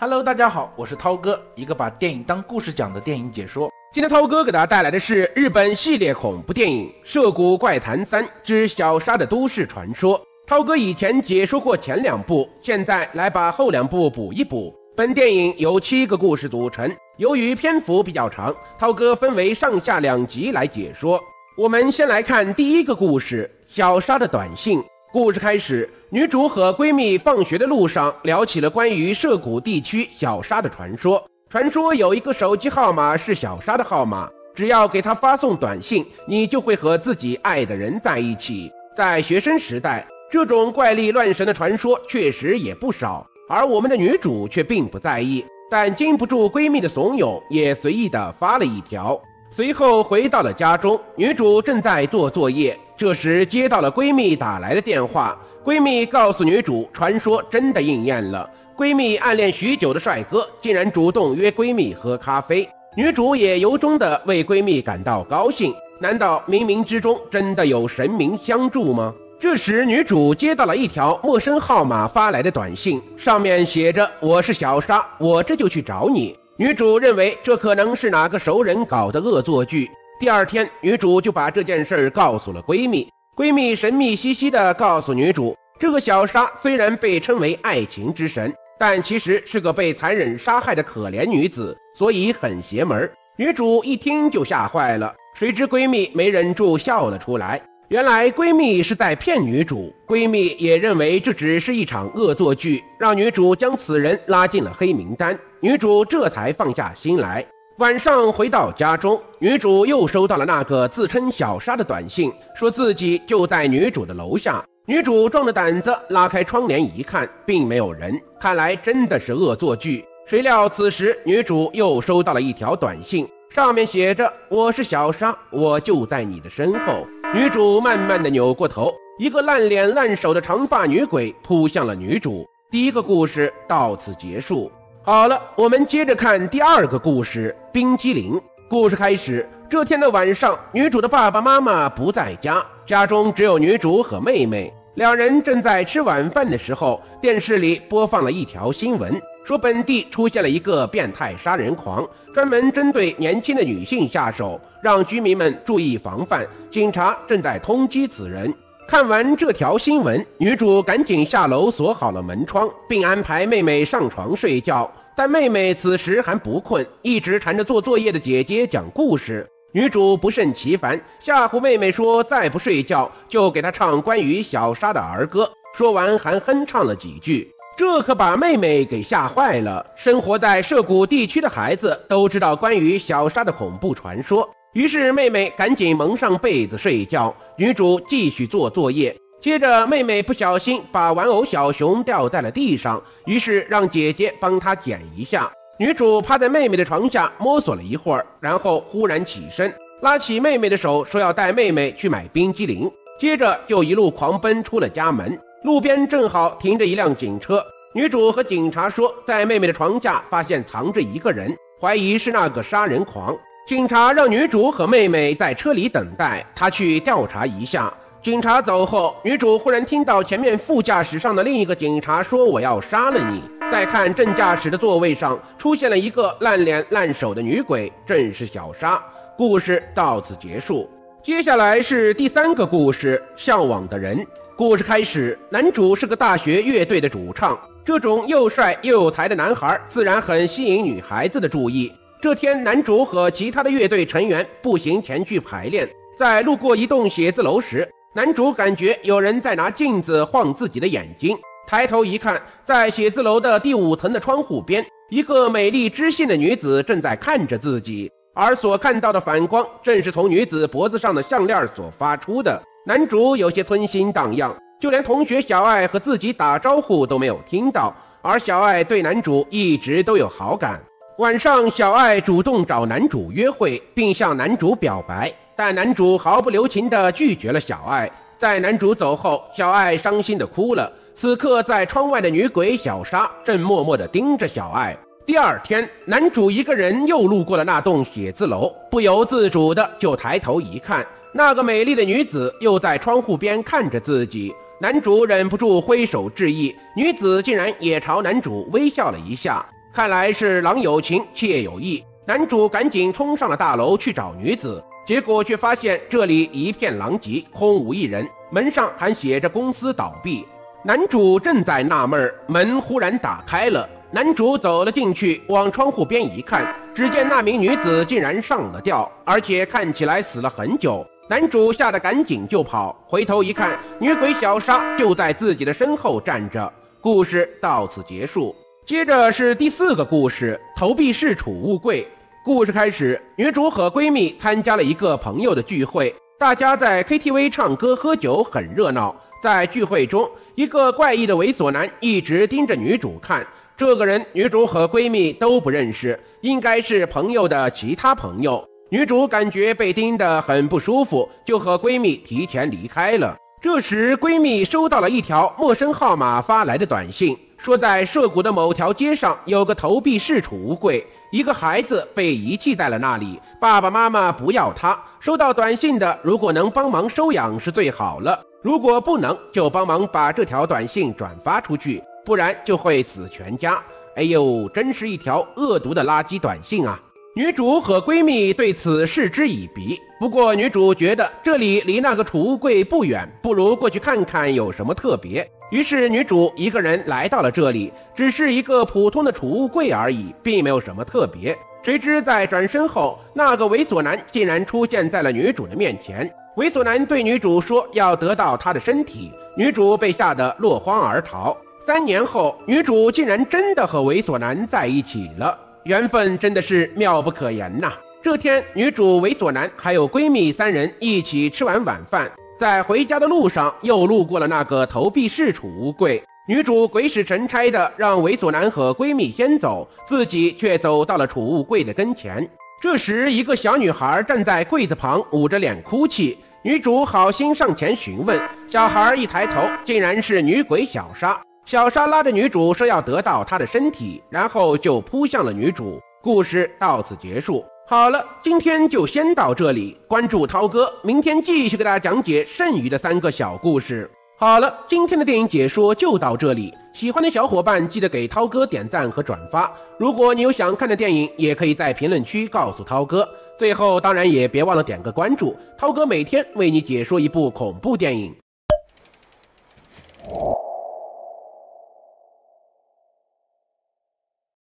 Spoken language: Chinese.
Hello， 大家好，我是涛哥，一个把电影当故事讲的电影解说。 今天涛哥给大家带来的是日本系列恐怖电影《涉谷怪谈3之小沙的都市传说》。涛哥以前解说过前2部，现在来把后2部补一补。本电影由7个故事组成，由于篇幅比较长，涛哥分为上下2集来解说。我们先来看第一个故事，小沙的短信。故事开始，女主和闺蜜放学的路上聊起了关于涉谷地区小沙的传说。传说有一个手机号码是小沙的号码，只要给她发送短信，你就会和自己爱的人在一起。在学生时代，这种怪力乱神的传说确实也不少，而我们的女主却并不在意，但经不住闺蜜的怂恿，也随意地发了一条。随后回到了家中，女主正在做作业，这时接到了闺蜜打来的电话。闺蜜告诉女主，传说真的应验了，闺蜜暗恋许久的帅哥竟然主动约闺蜜喝咖啡。女主也由衷地为闺蜜感到高兴，难道冥冥之中真的有神明相助吗？这时女主接到了一条陌生号码发来的短信，上面写着我是小沙，我这就去找你。女主认为这可能是哪个熟人搞的恶作剧。第2天，女主就把这件事告诉了闺蜜。闺蜜神秘兮兮地告诉女主，这个小沙虽然被称为爱情之神，但其实是个被残忍杀害的可怜女子，所以很邪门。女主一听就吓坏了，谁知闺蜜没忍住笑了出来。原来闺蜜是在骗女主，闺蜜也认为这只是一场恶作剧，让女主将此人拉进了黑名单。女主这才放下心来。晚上回到家中，女主又收到了那个自称小沙的短信，说自己就在女主的楼下。女主壮着胆子拉开窗帘一看，并没有人，看来真的是恶作剧。谁料此时女主又收到了一条短信，上面写着我是小沙，我就在你的身后。女主慢慢地扭过头，一个烂脸烂手的长发女鬼扑向了女主。第1个故事到此结束。好了，我们接着看第2个故事，冰激凌。故事开始，这天的晚上，女主的爸爸妈妈不在家，家中只有女主和妹妹。2人正在吃晚饭的时候，电视里播放了一条新闻，说本地出现了一个变态杀人狂，专门针对年轻的女性下手，让居民们注意防范，警察正在通缉此人。看完这条新闻，女主赶紧下楼锁好了门窗，并安排妹妹上床睡觉。但妹妹此时还不困，一直缠着做作业的姐姐讲故事。女主不胜其烦，吓唬妹妹说再不睡觉就给她唱关于小沙的儿歌，说完还哼唱了几句。这可把妹妹给吓坏了。生活在涉谷地区的孩子都知道关于小沙的恐怖传说，于是妹妹赶紧蒙上被子睡觉，女主继续做作业。接着妹妹不小心把玩偶小熊掉在了地上，于是让姐姐帮她捡一下。女主趴在妹妹的床下摸索了一会儿，然后忽然起身，拉起妹妹的手，说要带妹妹去买冰激凌。接着就一路狂奔出了家门。路边正好停着一辆警车，女主和警察说在妹妹的床下发现藏着一个人，怀疑是那个杀人狂。警察让女主和妹妹在车里等待，她去调查一下。警察走后，女主忽然听到前面副驾驶上的另一个警察说我要杀了你。再看正驾驶的座位上出现了一个烂脸烂手的女鬼，正是小沙。故事到此结束。接下来是第3个故事，向往的人。故事开始，男主是个大学乐队的主唱，这种又帅又有才的男孩自然很吸引女孩子的注意。这天，男主和其他的乐队成员步行前去排练，在路过一栋写字楼时，男主感觉有人在拿镜子晃自己的眼睛，抬头一看，在写字楼的第5层的窗户边，一个美丽知性的女子正在看着自己，而所看到的反光正是从女子脖子上的项链所发出的。男主有些春心荡漾，就连同学小爱和自己打招呼都没有听到，而小爱对男主一直都有好感。晚上，小爱主动找男主约会，并向男主表白，但男主毫不留情地拒绝了小爱。在男主走后，小爱伤心地哭了。此刻，在窗外的女鬼小沙正默默地盯着小爱。第2天，男主一个人又路过了那栋写字楼，不由自主的就抬头一看，那个美丽的女子又在窗户边看着自己。男主忍不住挥手致意，女子竟然也朝男主微笑了一下。 看来是郎有情妾有意，男主赶紧冲上了大楼去找女子，结果却发现这里一片狼藉，空无一人，门上还写着公司倒闭。男主正在纳闷，门忽然打开了，男主走了进去，往窗户边一看，只见那名女子竟然上了吊，而且看起来死了很久。男主吓得赶紧就跑，回头一看，女鬼小莎就在自己的身后站着。故事到此结束。接着是第4个故事，投币式储物柜。故事开始，女主和闺蜜参加了一个朋友的聚会，大家在 KTV 唱歌喝酒，很热闹。在聚会中，一个怪异的猥琐男一直盯着女主看，这个人女主和闺蜜都不认识，应该是朋友的其他朋友。女主感觉被盯得很不舒服，就和闺蜜提前离开了。这时闺蜜收到了一条陌生号码发来的短信，说在涉谷的某条街上有个投币式储物柜，一个孩子被遗弃在了那里，爸爸妈妈不要他，收到短信的如果能帮忙收养是最好了，如果不能就帮忙把这条短信转发出去，不然就会死全家。哎呦，真是一条恶毒的垃圾短信啊！女主和闺蜜对此嗤之以鼻，不过女主觉得这里离那个储物柜不远，不如过去看看有什么特别。于是女主一个人来到了这里，只是一个普通的储物柜而已，并没有什么特别。谁知在转身后，那个猥琐男竟然出现在了女主的面前。猥琐男对女主说要得到她的身体，女主被吓得落荒而逃。3年后，女主竟然真的和猥琐男在一起了，缘分真的是妙不可言呐！这天，女主、猥琐男还有闺蜜3人一起吃完晚饭，在回家的路上又路过了那个投币式储物柜。女主鬼使神差的让猥琐男和闺蜜先走，自己却走到了储物柜的跟前。这时，一个小女孩站在柜子旁，捂着脸哭泣。女主好心上前询问，小孩一抬头，竟然是女鬼小莎。小莎拉着女主说要得到她的身体，然后就扑向了女主。故事到此结束。好了，今天就先到这里，关注涛哥，明天继续给大家讲解剩余的3个小故事。好了，今天的电影解说就到这里，喜欢的小伙伴记得给涛哥点赞和转发。如果你有想看的电影，也可以在评论区告诉涛哥。最后当然也别忘了点个关注，涛哥每天为你解说一部恐怖电影。